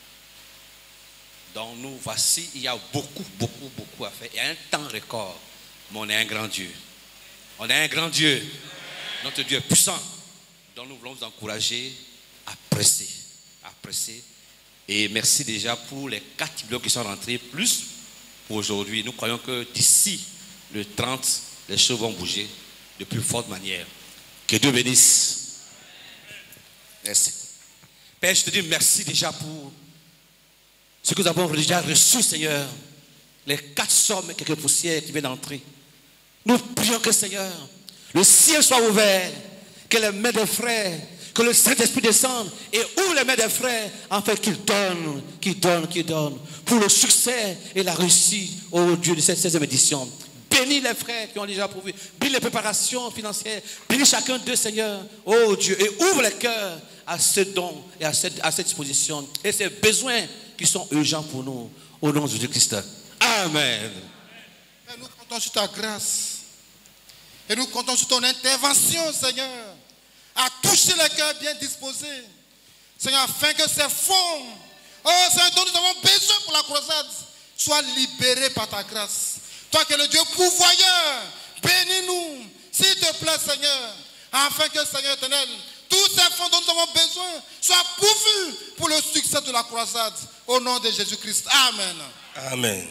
Donc nous voici, il y a beaucoup, beaucoup, beaucoup à faire. Il y a un temps record. Mais on est un grand Dieu. On est un grand Dieu. Notre Dieu est puissant. Donc nous voulons vous encourager à presser. À presser. Et merci déjà pour les quatre blocs qui sont rentrés, plus pour aujourd'hui. Nous croyons que d'ici le trente, les choses vont bouger de plus forte manière. Que Dieu bénisse. Merci. Père, je te dis merci déjà pour ce que nous avons déjà reçu, Seigneur. Les quatre sommes et quelques poussières qui viennent d'entrer. Nous prions que, Seigneur, le ciel soit ouvert, que les mains des frères, que le Saint-Esprit descende et ouvre les mains des frères, afin qu'ils donnent, qu'ils donnent, qu'ils donnent, pour le succès et la réussite, ô Dieu, de cette seizième édition. Bénis les frères qui ont déjà pourvu, bénis les préparations financières, bénis chacun d'eux, Seigneur, ô Dieu, et ouvre les cœurs à ce don et à cette, à cette disposition, et ces besoins qui sont urgents pour nous, au nom de Jésus-Christ. Amen. Nous comptons sur ta grâce. Et nous comptons sur ton intervention, Seigneur, à toucher les cœurs bien disposés. Seigneur, afin que ces fonds, oh Seigneur, dont nous avons besoin pour la croisade, soient libérés par ta grâce. Toi qui es le Dieu pourvoyeur, bénis-nous, s'il te plaît, Seigneur, afin que, Seigneur éternel, tous ces fonds dont nous avons besoin soient pourvus pour le succès de la croisade. Au nom de Jésus-Christ. Amen. Amen.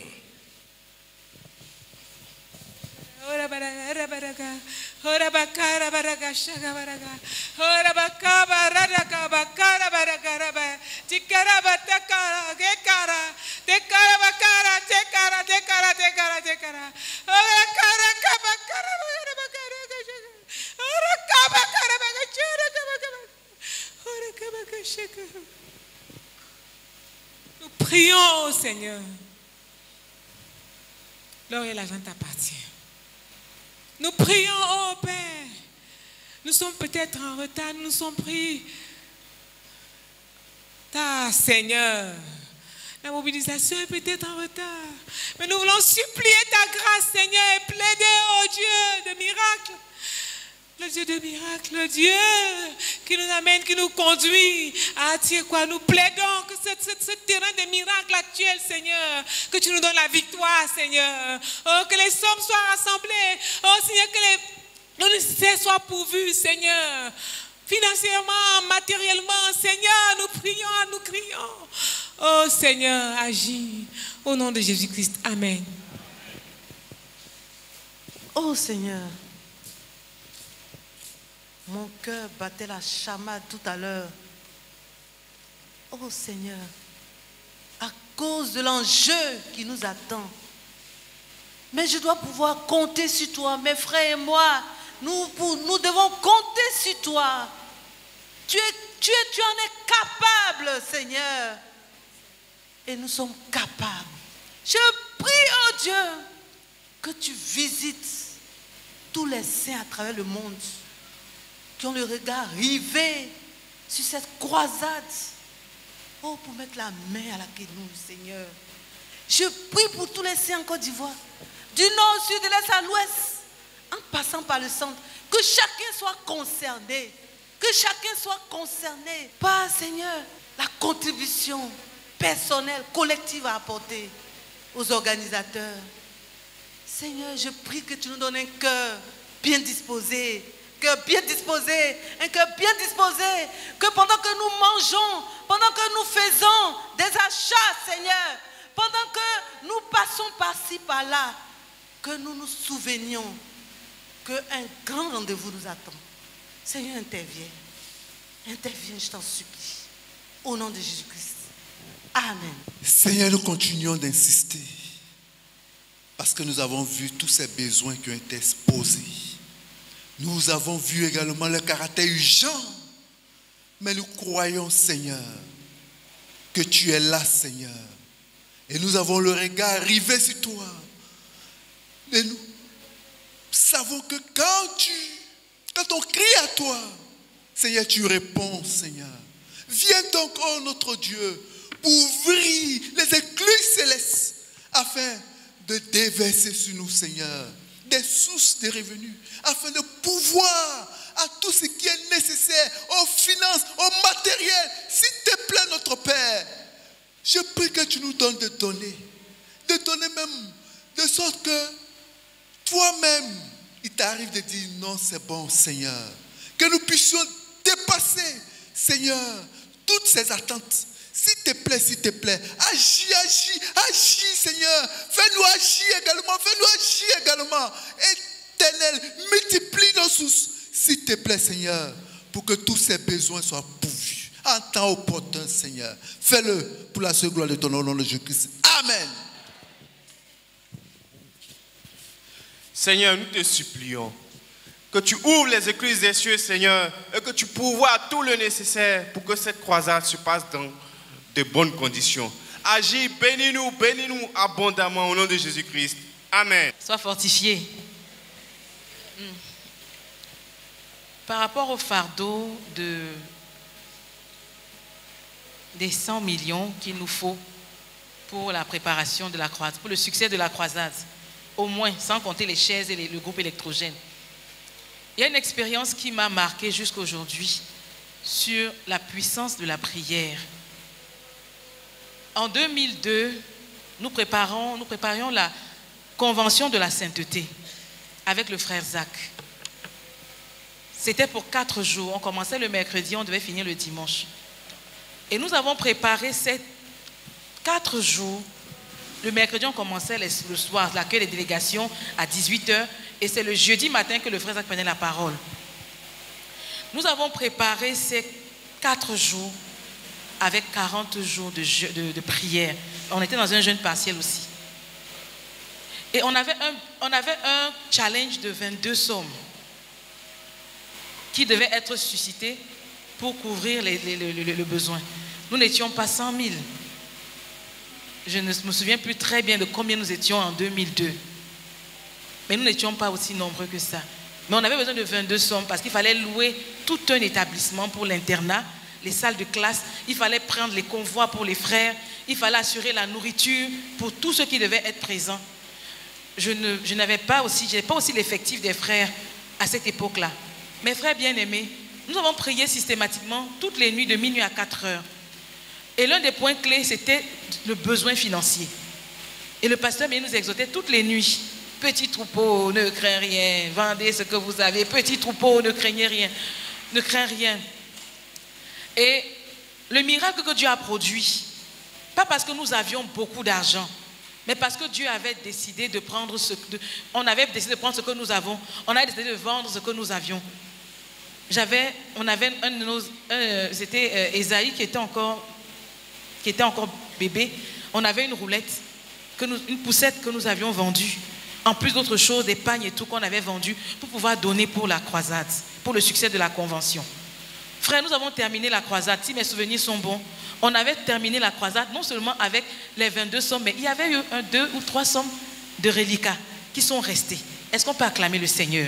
Ora baraka baraka ora bakara baraka shaka baraka ora bakaba baraka bakara baraka raba tikara bataka gekara tekara bakara tekara tekara tekara tekara ora kara kabakara ora bakara ora kabakara bakara ora kabakara shaka. Nous prions au Seigneur. L'or et l'argent t'appartient. Nous prions, oh Père. Nous sommes peut-être en retard, nous nous sommes pris. Ta Seigneur, la mobilisation est peut-être en retard. Mais nous voulons supplier ta grâce, Seigneur, et plaider, oh Dieu, de miracles. Le Dieu de miracles, le Dieu qui nous amène, qui nous conduit à attirer quoi. Nous plaidons que ce, ce, ce terrain de miracles actuel, Seigneur, que tu nous donnes la victoire, Seigneur. Oh, que les sommes soient rassemblées. Oh, Seigneur, que les, nos nécessaires soient pourvus, Seigneur. Financièrement, matériellement, Seigneur, nous prions, nous crions. Oh, Seigneur, agis. Au nom de Jésus-Christ, Amen. Oh, Seigneur. Mon cœur battait la chamade tout à l'heure. Oh Seigneur, à cause de l'enjeu qui nous attend. Mais je dois pouvoir compter sur toi, mes frères et moi. Nous, pour, nous devons compter sur toi. Tu, es, tu, es, tu en es capable, Seigneur. Et nous sommes capables. Je prie, oh Dieu, que tu visites tous les saints à travers le monde qui ont le regard rivé sur cette croisade. Oh, pour mettre la main à la queue nous, Seigneur. Je prie pour tous les saints en Côte d'Ivoire, du nord au sud, de l'est à l'ouest, en passant par le centre, que chacun soit concerné, que chacun soit concerné par, Seigneur, la contribution personnelle, collective à apporter aux organisateurs. Seigneur, je prie que tu nous donnes un cœur bien disposé, cœur bien disposé, un cœur bien disposé, que pendant que nous mangeons, pendant que nous faisons des achats, Seigneur, pendant que nous passons par-ci, par-là, que nous nous souvenions qu'un grand rendez-vous nous attend. Seigneur, interviens. Interviens, je t'en supplie. Au nom de Jésus-Christ. Amen. Seigneur, nous continuons d'insister parce que nous avons vu tous ces besoins qui ont été exposés. Nous avons vu également le caractère urgent. Mais nous croyons, Seigneur, que tu es là, Seigneur. Et nous avons le regard rivé sur toi. Et nous savons que quand tu, quand on crie à toi, Seigneur, tu réponds, Seigneur. Viens donc, oh notre Dieu, ouvrir les écluses célestes afin de déverser sur nous, Seigneur, des sources de revenus, afin de pouvoir à tout ce qui est nécessaire, aux finances, au matériel. S'il te plaît, notre Père, je prie que tu nous donnes de donner, de donner même, de sorte que toi-même, il t'arrive de dire non, c'est bon, Seigneur. Que nous puissions dépasser, Seigneur, toutes ces attentes. S'il te plaît, s'il te plaît, agis, agis, agis, Seigneur. Fais-nous agir également, fais-nous agir également. Éternel, multiplie nos sources, s'il te plaît, Seigneur, pour que tous ces besoins soient pourvus. En temps opportun, Seigneur. Fais-le pour la seule gloire de ton nom, au nom de Jésus-Christ. Amen. Seigneur, nous te supplions que tu ouvres les écluses des cieux, Seigneur, et que tu pourvoies tout le nécessaire pour que cette croisade se passe dans de bonnes conditions. Agis, bénis-nous, bénis-nous abondamment au nom de Jésus-Christ. Amen. Sois fortifié. Hmm. Par rapport au fardeau de, des cent millions qu'il nous faut pour la préparation de la croisade, pour le succès de la croisade, au moins, sans compter les chaises et les, le groupe électrogène. Il y a une expérience qui m'a marquée jusqu'à aujourd'hui sur la puissance de la prière. En deux mille deux, nous, préparons, nous préparions la convention de la sainteté avec le frère Zach. C'était pour quatre jours. On commençait le mercredi, on devait finir le dimanche. Et nous avons préparé ces quatre jours. Le mercredi, on commençait le soir, l'accueil des délégations à dix-huit heures. Et c'est le jeudi matin que le frère Zach prenait la parole. Nous avons préparé ces quatre jours avec quarante jours de, je, de, de prière. On était dans un jeûne partiel aussi. Et on avait un, on avait un challenge de vingt-deux psaumes qui devait être suscité pour couvrir les, les, les, les, le besoin. Nous n'étions pas cent mille. Je ne me souviens plus très bien de combien nous étions en deux mille deux. Mais nous n'étions pas aussi nombreux que ça. Mais on avait besoin de vingt-deux psaumes parce qu'il fallait louer tout un établissement pour l'internat, les salles de classe. Il fallait prendre les convois pour les frères. Il fallait assurer la nourriture pour tous ceux qui devaient être présents. Je, ne, je n'avais pas aussi, je n'avais pas aussi l'effectif des frères à cette époque-là. Mes frères bien-aimés, nous avons prié systématiquement toutes les nuits de minuit à quatre heures. Et l'un des points clés, c'était le besoin financier. Et le pasteur nous exhortait toutes les nuits. Petit troupeau, ne crains rien. Vendez ce que vous avez. Petit troupeau, ne craignez rien. Ne crains rien. Et le miracle que Dieu a produit, pas parce que nous avions beaucoup d'argent, mais parce que Dieu avait décidé de prendre ce que... On avait décidé de prendre ce que nous avons. On avait décidé de vendre ce que nous avions. J'avais... On avait un de nos... Un, c'était euh, Esaïe qui était encore... qui était encore bébé. On avait une roulette, que nous, une poussette que nous avions vendue. En plus d'autres choses, des pagnes et tout qu'on avait vendu pour pouvoir donner pour la croisade, pour le succès de la convention. Frère, nous avons terminé la croisade. Si mes souvenirs sont bons, on avait terminé la croisade non seulement avec les vingt-deux sommes, mais il y avait eu un, deux ou trois sommes de reliquats qui sont restés. Est-ce qu'on peut acclamer le Seigneur?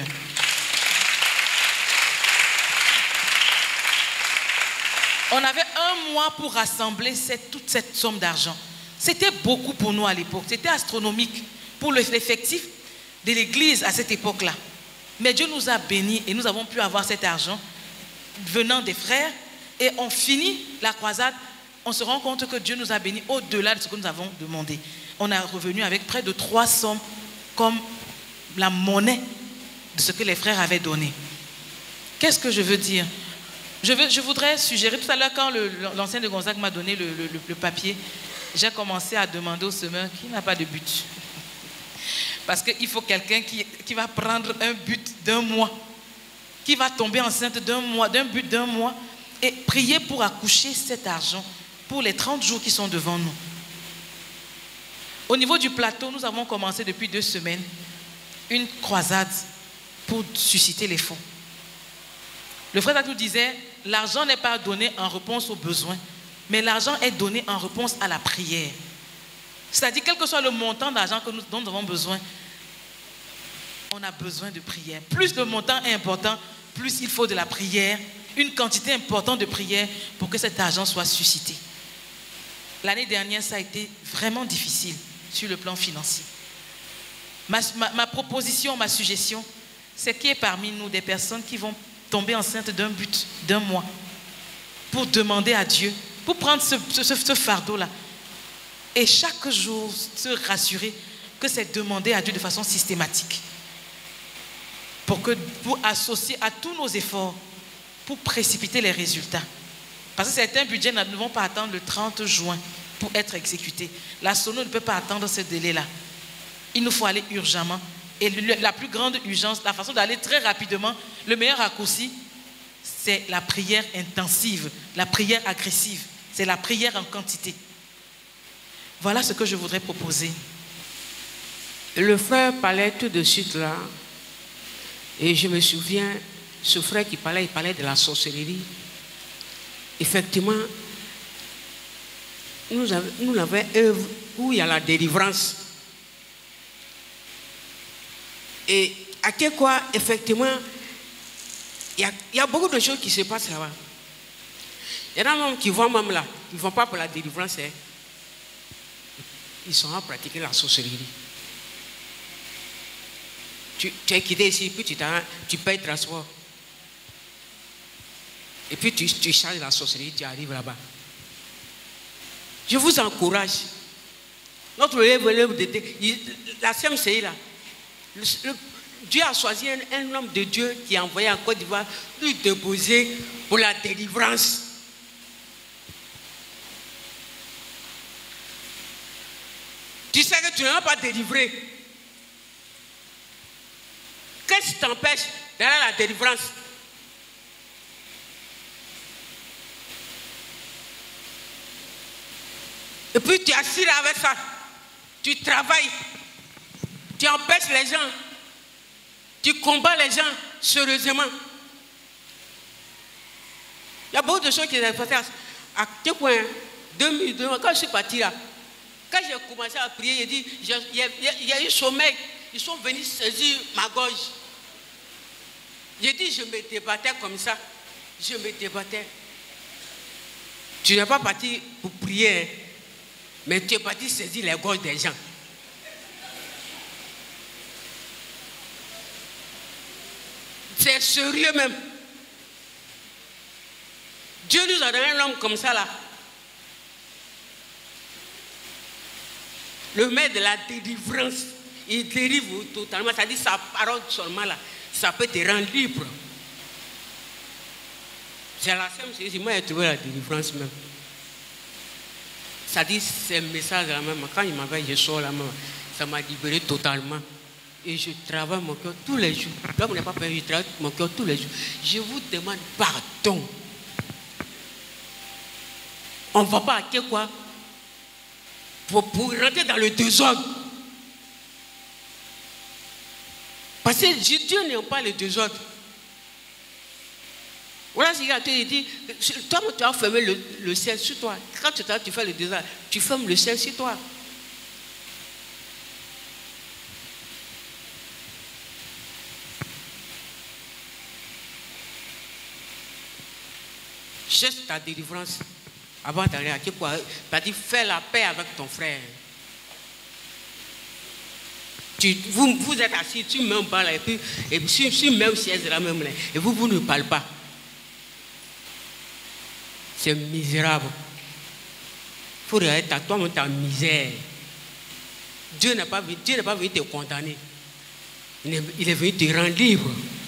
On avait un mois pour rassembler cette, toute cette somme d'argent. C'était beaucoup pour nous à l'époque. C'était astronomique pour l'effectif de l'église à cette époque-là. Mais Dieu nous a bénis et nous avons pu avoir cet argent venant des frères et on finit la croisade. On se rend compte que Dieu nous a bénis au-delà de ce que nous avons demandé. On est revenu avec près de trois sommes comme la monnaie de ce que les frères avaient donné. Qu'est-ce que je veux dire? Je, veux, je voudrais suggérer, tout à l'heure quand l'ancien de Gonzague m'a donné le, le, le papier, j'ai commencé à demander au semeur qui n'a pas de but. Parce qu'il faut quelqu'un qui, qui va prendre un but d'un mois, qui va tomber enceinte d'un mois, d'un but d'un mois, et prier pour accoucher cet argent pour les trente jours qui sont devant nous. Au niveau du plateau, nous avons commencé depuis deux semaines une croisade pour susciter les fonds. Le frère Tatou disait, l'argent n'est pas donné en réponse aux besoins, mais l'argent est donné en réponse à la prière. C'est-à-dire, quel que soit le montant d'argent que nous, dont nous avons besoin, on a besoin de prière. Plus le montant est important, plus il faut de la prière, une quantité importante de prière pour que cet argent soit suscité. L'année dernière, ça a été vraiment difficile sur le plan financier. Ma, ma, ma proposition, ma suggestion, c'est qu'il y ait parmi nous des personnes qui vont tomber enceintes d'un but, d'un mois, pour demander à Dieu, pour prendre ce, ce, ce fardeau-là, et chaque jour se rassurer que c'est demander à Dieu de façon systématique, pour, que, pour associer à tous nos efforts, pour précipiter les résultats. Parce que certains budgets ne vont pas attendre le trente juin pour être exécutés. La Sono ne peut pas attendre ce délai-là. Il nous faut aller urgemment. Et la plus grande urgence, la façon d'aller très rapidement, le meilleur raccourci, c'est la prière intensive, la prière agressive. C'est la prière en quantité. Voilà ce que je voudrais proposer. Le frère parlait tout de suite là. Et je me souviens, ce frère qui parlait, il parlait de la sorcellerie. Effectivement, nous avons, nous avons œuvre où il y a la délivrance. Et à quel quoi, effectivement, il y, a, il y a beaucoup de choses qui se passent là-bas. Il y en a même qui vont même là, qui ne vont pas pour la délivrance. Hein. Ils sont à pratiquer la sorcellerie. tu, tu es quitté ici, puis tu, tu payes transport. Et puis tu, tu charges la sorcellerie, tu arrives là-bas. Je vous encourage. Notre élève, la C M C I là, le, le, Dieu a choisi un, un homme de Dieu qui a envoyé en Côte d'Ivoire lui déposer pour la délivrance. Tu sais que tu n'as pas délivré. Qu'est-ce qui t'empêche d'aller à la délivrance? Et puis tu es assis là avec ça. Tu travailles. Tu empêches les gens. Tu combats les gens sérieusement. Il y a beaucoup de choses qui sont passées. À quel point, deux mille deux, quand je suis parti là, quand j'ai commencé à prier, j'ai dit, il y, y, y a eu sommeil. Ils sont venus saisir ma gorge. J'ai dit, je me débattais comme ça. Je me débattais. Tu n'es pas parti pour prier, hein, mais tu es parti saisir les gorges des gens. C'est sérieux même. Dieu nous a donné un homme comme ça là. Le maître de la délivrance, il délivre totalement. Ça dit sa parole seulement là, ça peut te rendre libre. C'est la C M C I, moi j'ai trouvé la délivrance même. Ça dit ces messages là même. Quand il m'avait, je sors là même, ça m'a libéré totalement. Et je travaille mon cœur tous les jours. Là, vous n'avez pas peur, je travaille mon cœur tous les jours. Je vous demande pardon. On ne va pas à quoi pour, pour rentrer dans le désordre. Parce que Dieu n'aime pas le désordre. Voilà ce qu'il a dit. Toi, tu as fermé le, le ciel sur toi. Quand tu, tu fais le désordre, tu fermes le ciel sur toi. Cherche ta délivrance avant d'aller à quoi. Tu as dit fais la paix avec ton frère. Tu, vous, vous êtes assis, tu mets un bas là, et puis, et puis sur, sur même siège là même là, et vous, vous ne parlez pas. C'est misérable. Il faut regarder ta, toi, ta misère. Dieu n'est pas, Dieu n'est pas venu te condamner. Il est, il est venu te rendre libre.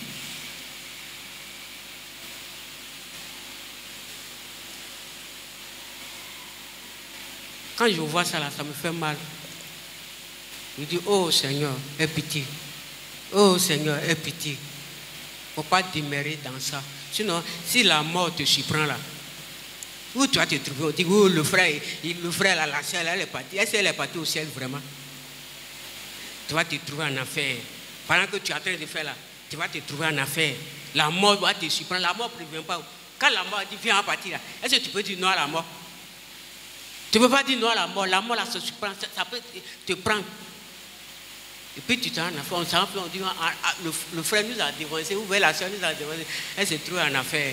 Quand je vois ça là, ça me fait mal. Je dis, oh Seigneur, aie pitié. Oh Seigneur, aie pitié. Il ne faut pas demeurer dans ça. Sinon, si la mort te surprend là, où tu vas te trouver? On dit, oh, le frère, il, le frère là, la sœur, elle est partie. Est-ce qu'elle est partie au ciel vraiment? Tu vas te trouver en affaire. Pendant que tu es en train de faire là, tu vas te trouver en affaire. La mort va te surprendre. La mort ne prévient pas. Quand la mort dit, viens en partir là, est-ce que tu peux dire non à la mort? Tu ne peux pas dire non à la mort. La mort, là, ça, ça, ça peut te prendre. Et puis tu t'en as fait. On s'en fait, on dit, ah, ah, le, le frère nous a dévancé, ou la soeur nous a dévancé. Elle se trouve en affaire.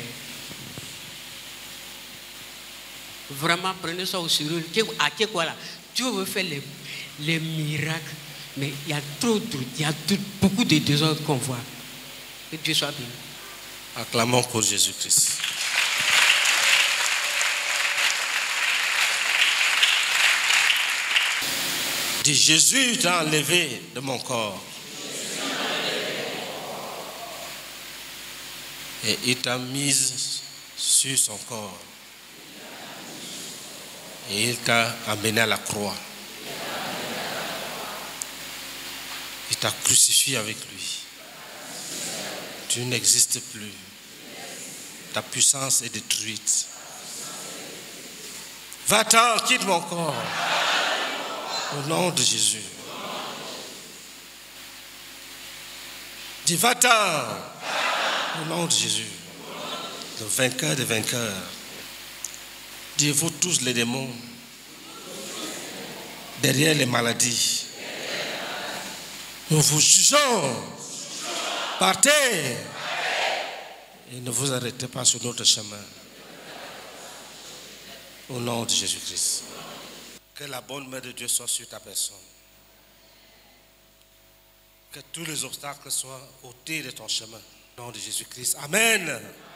Vraiment, prenez ça au sérieux. À quel quoi là? Dieu veut faire les, les miracles, mais il y a trop, trop il y a tout, beaucoup de désordres qu'on voit. Que Dieu soit béni. Acclamons pour Jésus-Christ. Dis, Jésus t'a enlevé de mon corps. Et il t'a mise sur son corps. Et il t'a amené à la croix. Il t'a crucifié avec lui. Tu n'existes plus. Ta puissance est détruite. Va-t'en, quitte mon corps. Au nom de Jésus. Dis, va-t'en. Au nom de Jésus. Le vainqueur des vainqueurs. Dis, vous tous les démons. Derrière les maladies. Nous vous jugeons. Partez. Et ne vous arrêtez pas sur notre chemin. Au nom de Jésus-Christ. Que la bonne main de Dieu soit sur ta personne. Que tous les obstacles soient ôtés de ton chemin. Au nom de Jésus-Christ. Amen.